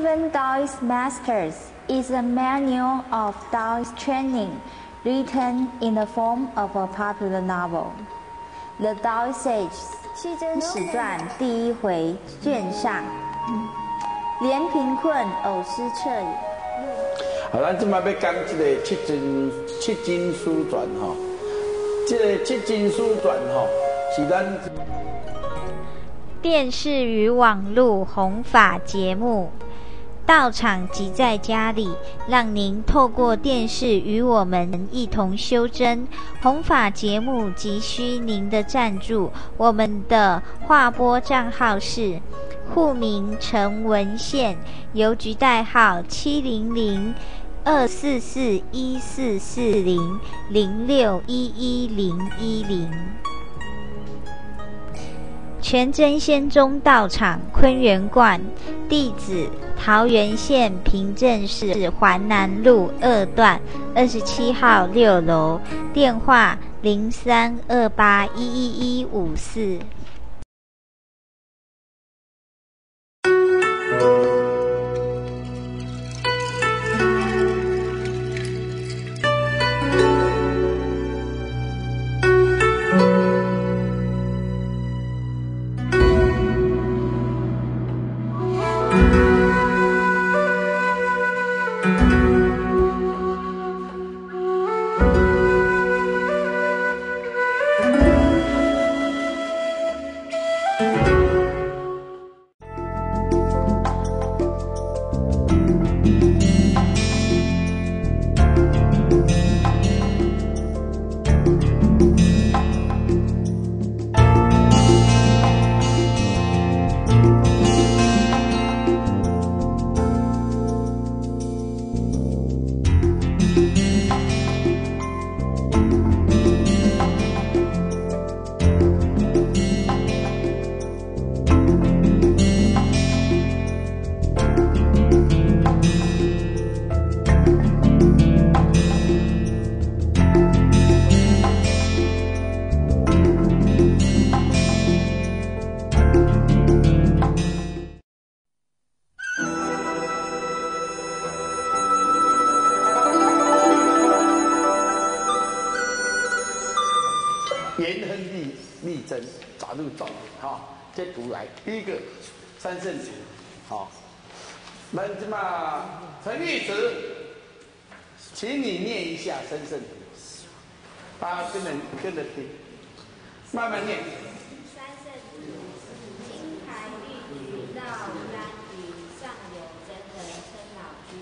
Seven Taoist Masters is a manual of Taoist training written in the form of a popular novel. The Taoist Sage 西真史传第一回卷上，连贫困偶失彻也。 好，咱即摆要讲这个七经书传吼，这个七经书传吼是咱电视与网络弘法节目，道场即在家里，让您透过电视与我们一同修真。弘法节目急需您的赞助，我们的划拨账号是户名陈文宪，邮局代号700-244-1440-0611-010。全真仙宗道场昆源观，地址桃园县平镇市环南路2段27号6楼，电话0328111154。 严亨利贞早入众哈，这图来第一个三圣图，好，那这么陈玉慈，请你念一下三圣图，大家跟着听，慢慢念。 三圣图：金牌玉菊绕兰屿，上有真人称老君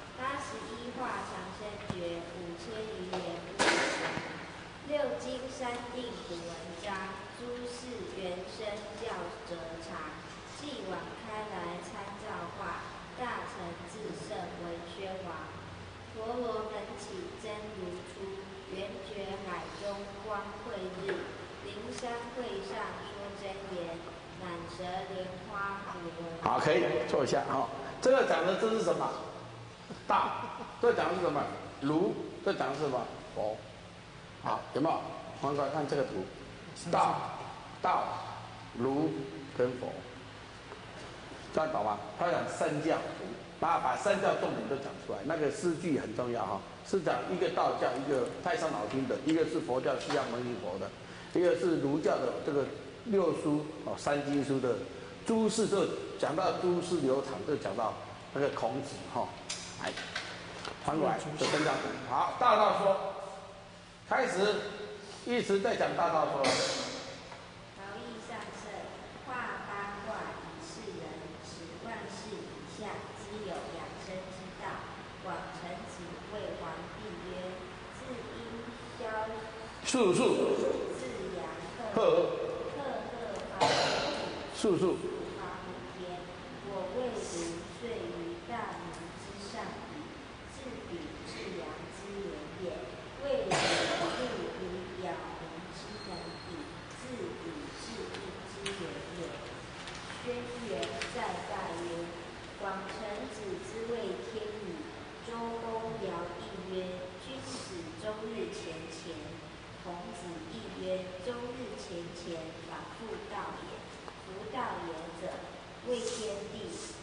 ，81画长生诀，5000余言不详。6经三定古文章，诸事原生教则长。继往开来参照画，大成至圣为宣王。陀罗门起真如出，圆觉海中光慧日。灵山会上说真言，满舌莲花普罗。 好，可以坐一下哈。这个讲的这是什么？道。这讲的是什么？儒。这讲的是什么？佛。好，有没有？翻过来看这个图，道、儒跟佛，这样懂吗？他讲三教，把三教重点都讲出来。那个诗句很重要哈，是讲一个道教，一个太上老君的，一个是佛教释迦牟尼佛的，一个是儒教的这个六书哦三经书的诸事，就讲到诸事流淌，就讲到那个孔子哈，哎，翻过来这三教。好，大道说。开始，一直在讲大道说。 陶艺上圣，画八卦以示人，使万事以下，知有养生之道。广成子谓皇帝曰：“自因消速自阳赫发速华无天。我谓如遂于大明之上矣，自彼至阳之源也。谓如入于杳冥之门矣，自彼至阴之源也。”轩辕再拜曰：“广成子之谓天矣。”周公尧亦曰：“君子周日前。”孔子亦曰：“周日前，反复道也。夫道也者，谓天地，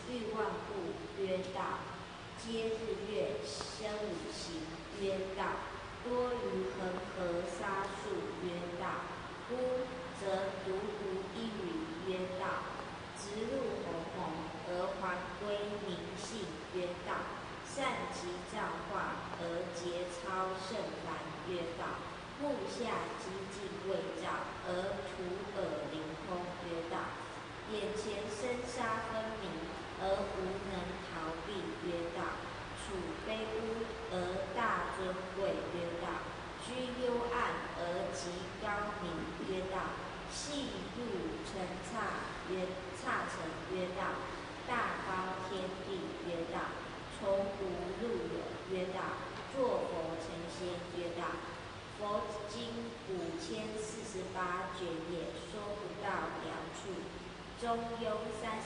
欲望故曰道，皆日月生五行曰道，多于恒河沙数曰道，孤则独独一语曰道，直入鸿蒙而还归明性曰道，善其造化而节操圣凡曰道，目下机尽未照而徒耳灵空曰道，眼前生杀分明而无能逃避曰道，处非污而大尊贵曰道，居幽暗而极高明曰道，细入尘刹尘曰道，大高天地曰道，从无入有曰道，作佛成仙曰道。佛经5048卷也，说不到了处；中庸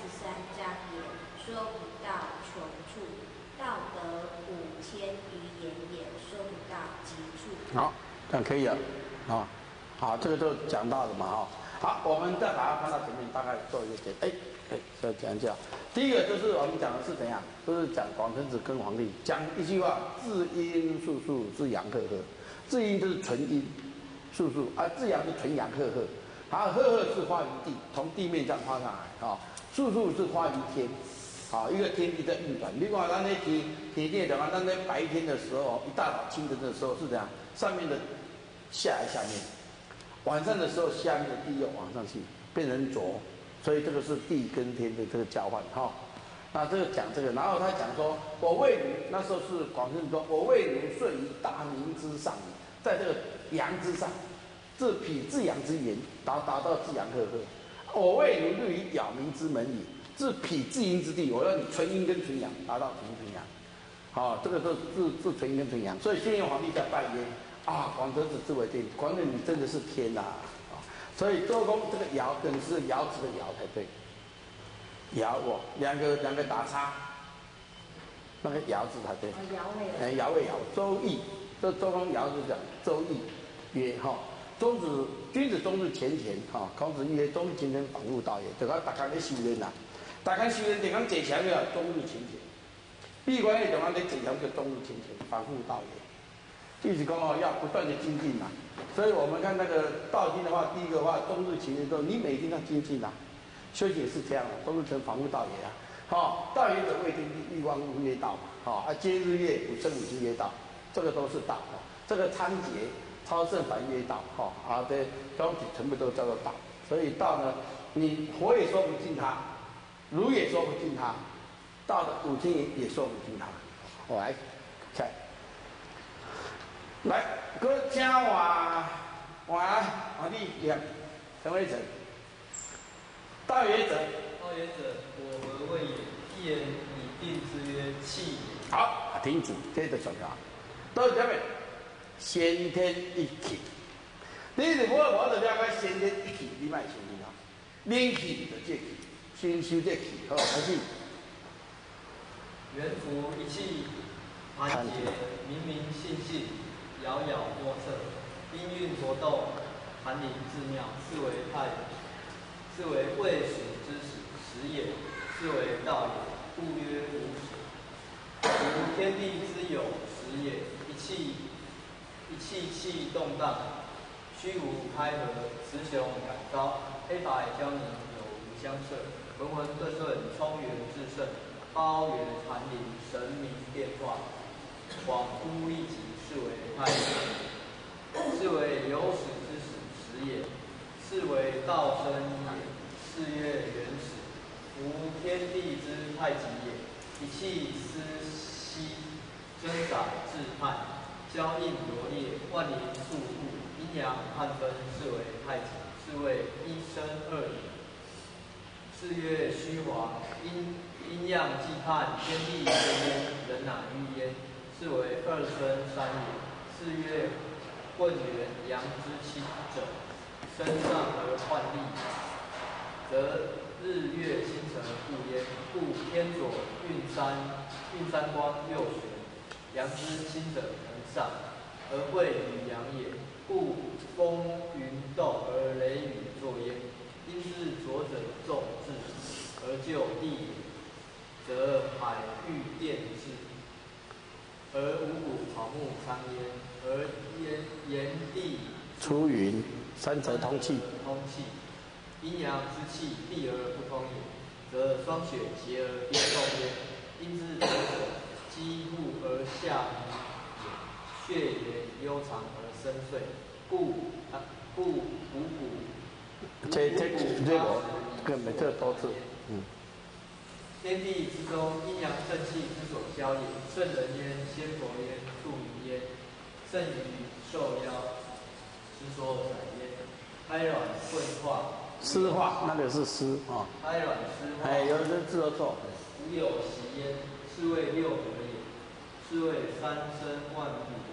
33章也，说不到穷处；道德5000余言也，说不到极处。 好，这样可以了，啊，好，这个就讲到了嘛，哈。好，我们再把它放到前面，大概做一个再讲一下。第一个就是我们讲的是怎样，就是讲广成子跟皇帝讲一句话：至阴肃肃，至阳赫赫。至阴就是纯阴，肃肃啊；至阳是纯阳赫赫。好，赫赫是化于地，从地面上画上来啊；肃肃是化于天，好，一个天地在运转。另外，咱那天地讲啊，咱在白天的时候，一大早清晨的时候是这样，上面的下来下面。晚上的时候，下面的地又往上去，变成浊，所以这个是地跟天的这个交换哈。那这个讲这个，然后他讲说，我为奴，那时候是广成子说，我为奴睡于大明之上，在这个阳之上，至脾至阳之源，达到至阳赫赫。我为奴立于杳冥之门也，至脾至阴之地，我要你纯阴跟纯阳，达到纯阴纯阳。好，这个都是纯阴跟纯阳，所以先元皇帝在拜曰。啊，广成子之为天，广成子你真的是天呐！啊，所以周公这个爻可能是爻辞的爻才对。爻我两个打叉，那个爻字才对。爻位爻。周易，这周公爻是讲周易曰哈，君子终日乾乾哈。孔子曰：终日乾乾，反复道也。就讲大家在修炼呐，大家修炼，就讲坐禅了，终日乾乾。闭关也就讲在坐禅就终日乾乾，反复道也。意思讲哦，要不断的精进嘛，所以我们看那个道经的话，第一个话，终日勤之后，你每天要精进啊。修行也是这样的，终日成反复道也啊。好，道也者，为天地，欲望无曰道嘛。好啊，皆日月，五生五行曰道，这个都是道。这个参节、超胜凡曰道。好啊，这东西全部都叫做道。所以道呢，你佛也说不尽它，儒也说不尽它，道的五经也说不尽它。我来看。来，搁请换你念，什么意思？道也者， 我何谓也？一言以定之曰气也。 好，停止，接着讲啊。到下面，先天一气。你如果我就了解先天一气，你莫先听啊。灵气就这气，先修这气，好，开始。 元符一气，盘结明明性性。杳杳莫测，音韵活动，含灵自妙，是为太，是为未始之始也，是为道也。故曰无始。如天地之有始也，一气动荡，虚无开合，雌雄感高，黑白交凝，有无相摄，浑浑沌沌，冲元至圣，包圆含灵，神明变化，恍惚立即。是为太也，是为有始之始也，是为道生也，是曰原始。无天地之太极也，一气思息，增长至判，交应罗列，万灵肃穆，阴阳判分，是为太极，是谓一生二也。是曰虚华，阴阳既判，天地生焉，人乃欲焉。是为二生三也，是曰混元阳之气者，身上而患力，则日月星辰故焉。故天左运三光右旋，阳之清者恒上，而会于阳也。故风云动而雷雨作焉。因日左者众至，而就地也。 则海域电至，而五谷草木苍焉，而炎地出云，三则通气。 阴阳之气闭而不通也，则霜雪结而冰冻焉。因之两者，积固而下也，血也悠长而深邃，故五谷。 这个多字， 天地之中，阴阳正气之所消也。圣人焉，仙佛焉，庶民焉，圣于受邀之所载焉。胎卵混化， 湿化那个是湿啊。 胎卵湿化， 哎，有的字都错。 无有其焉，是谓六合也。是谓三生万物。